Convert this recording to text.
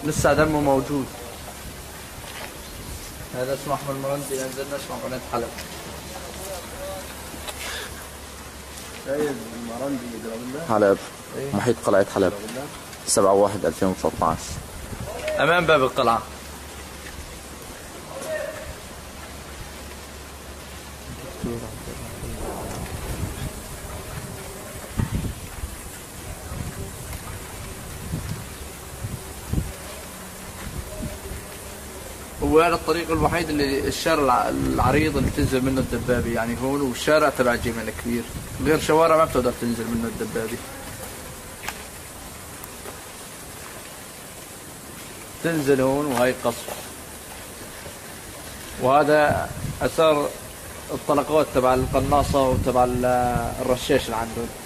لسه دمه موجود. هذا اسمه احمد المرندي، نزلنا اسمه قناة حلب. سيد المرندي يضرب حلب. إيه؟ محيط قلعة حلب 7/1/2013 امام باب القلعة. وهذا الطريق الوحيد اللي الشارع العريض اللي بتنزل منه الدبابة، يعني هون والشارع تبع جيمل كبير، غير شوارع ما بتقدر تنزل منه الدبابة. تنزل هون وهي قصر، وهذا اثار الطلقات تبع القناصة وتبع الرشاش اللي عندهم.